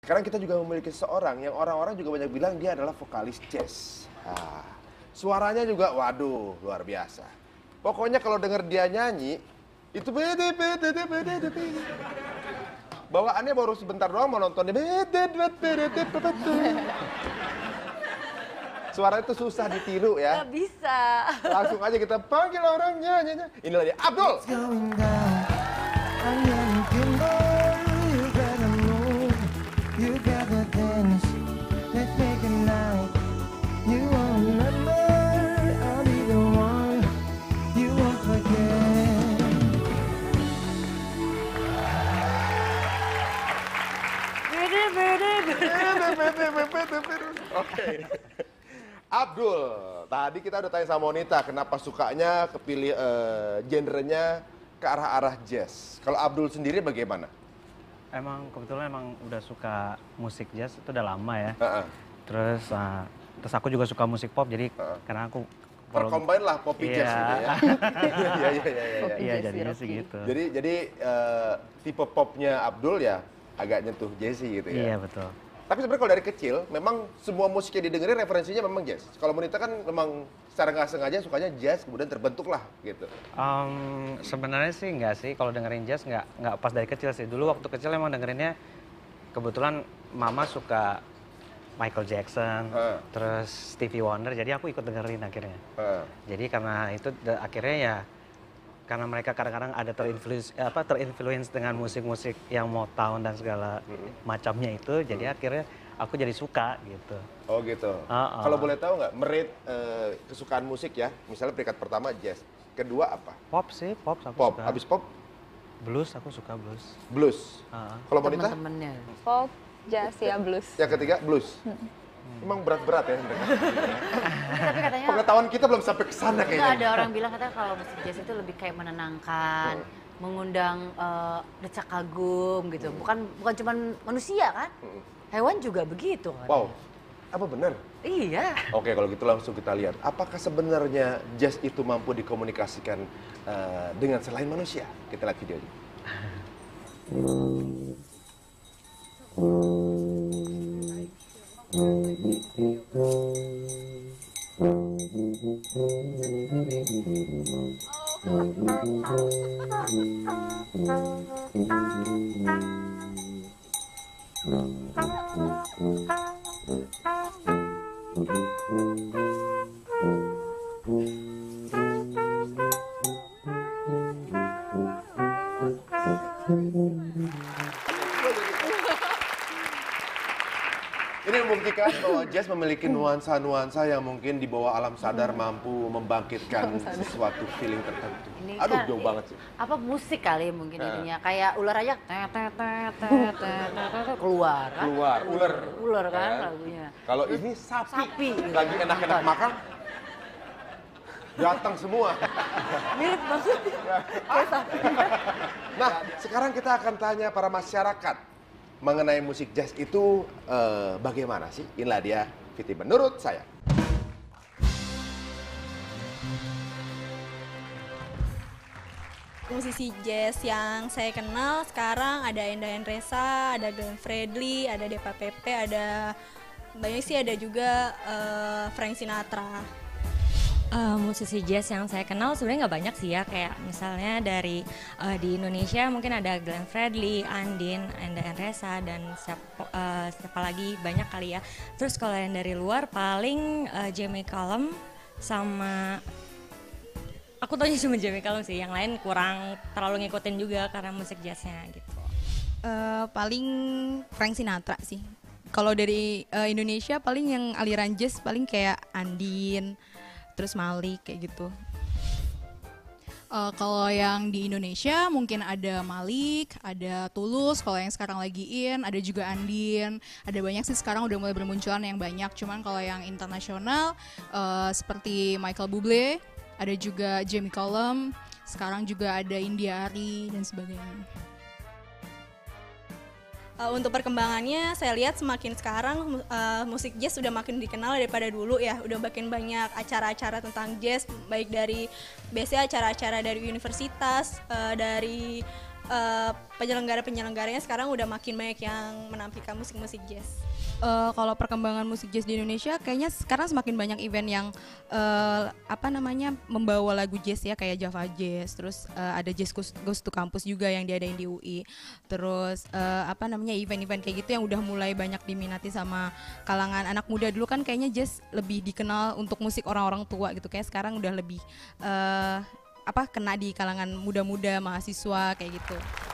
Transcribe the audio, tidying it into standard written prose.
sekarang kita juga memiliki seorang yang orang-orang juga banyak bilang dia adalah vokalis jazz. Ah, suaranya juga, waduh, luar biasa. Pokoknya kalau dengar dia nyanyi, itu bede. Bawaannya baru sebentar doang mau nonton. Suara itu susah ditiru ya. Gak bisa. Langsung aja kita panggil orangnya. Inilah dia, Abdul. Oke. Abdul, tadi kita udah tanya sama Monita kenapa sukanya kepilih genrenya ke arah-arah jazz. Kalau Abdul sendiri bagaimana? Kebetulan udah suka musik jazz itu udah lama ya. Terus Terus aku juga suka musik pop, jadi karena aku combine lah popi jazz gitu ya. Iya, jadinya sih gitu. Jadi tipe popnya Abdul ya agak nyentuh jazzy gitu ya. Iya, betul. Tapi sebenarnya kalau dari kecil, memang semua musik yang didengerin referensinya memang jazz. Kalau Monita kan memang secara nggak sengaja sukanya jazz, kemudian terbentuk lah gitu. Sebenarnya sih nggak sih, kalau dengerin jazz nggak pas dari kecil sih. Dulu waktu kecil emang dengerinnya, kebetulan mama suka Michael Jackson, terus Stevie Wonder, jadi aku ikut dengerin akhirnya. Jadi karena itu akhirnya ya, karena mereka kadang-kadang ada terinfluence dengan musik-musik yang Motown dan segala macamnya itu, jadi akhirnya aku jadi suka gitu. Oh gitu. Kalau boleh tahu nggak, merate kesukaan musik ya, misalnya peringkat pertama jazz, kedua apa? Pop sih, pop aku suka. Habis pop? Blues, aku suka blues. Blues. Kalau Monita? Temen-temennya. Pop, jazz, ya blues. Yang ketiga blues. Emang berat-berat ya mereka. Tapi katanya Pengetahuan kita belum sampai ke sana nggak kayaknya. ada orang bilang katanya kalau musik jazz itu lebih kayak menenangkan, mengundang decak kagum gitu. Bukan cuma manusia kan? Hewan juga begitu kan? Wow, apa benar? Iya. Oke, kalau gitu langsung kita lihat. Apakah sebenarnya jazz itu mampu dikomunikasikan dengan selain manusia? Kita lihat videonya. Ini membuktikan bahwa jazz memiliki nuansa-nuansa yang mungkin di bawah alam sadar mampu membangkitkan sesuatu feeling tertentu. Ini Aduh, kan, jauh banget sih. Apa musik kali mungkin ininya, kayak ular aja keluar kan? Keluar, ular. Ular kan lagunya. Kalau ini sapi. Sapi. Lagi enak-enak makan, datang semua. Mirip banget. Nah, sekarang kita akan tanya para masyarakat mengenai musik jazz itu bagaimana sih? Inilah dia, Viti, menurut saya. Musisi jazz yang saya kenal sekarang ada Enda Endresa, ada Glenn Fredly, ada Depa Pepe, ada banyak sih, ada juga Frank Sinatra. Musisi jazz yang saya kenal sebenarnya nggak banyak sih ya, kayak misalnya dari di Indonesia mungkin ada Glenn Fredly, Andin, Enda Endresa, dan siapa lagi, banyak kali ya. Terus kalau yang dari luar paling Jamie Cullum sama aku taunya cuma Jamie Cullum sih, yang lain kurang terlalu ngikutin juga karena musik jazznya gitu. Paling Frank Sinatra sih. Kalau dari Indonesia paling yang aliran jazz paling kayak Andin, terus Malik kayak gitu. Kalau yang di Indonesia mungkin ada Malik, ada Tulus, kalau yang sekarang lagi ada juga Andin, ada banyak sih sekarang udah mulai bermunculan yang banyak. Cuman kalau yang internasional seperti Michael Bublé, ada juga Jamie Cullum, sekarang juga ada India Arie dan sebagainya. Untuk perkembangannya saya lihat semakin sekarang musik jazz sudah makin dikenal daripada dulu ya, udah makin banyak acara-acara tentang jazz, baik dari biasanya acara-acara dari universitas, dari penyelenggara-penyelenggaranya sekarang udah makin banyak yang menampilkan musik-musik jazz. Kalau perkembangan musik jazz di Indonesia kayaknya sekarang semakin banyak event yang membawa lagu jazz ya, kayak Java Jazz, terus ada Jazz Goes to Campus juga yang diadain di UI. Terus event-event kayak gitu yang udah mulai banyak diminati sama kalangan anak muda. Dulu kan kayaknya jazz lebih dikenal untuk musik orang-orang tua gitu, kayak sekarang udah lebih kena di kalangan muda-muda, mahasiswa kayak gitu.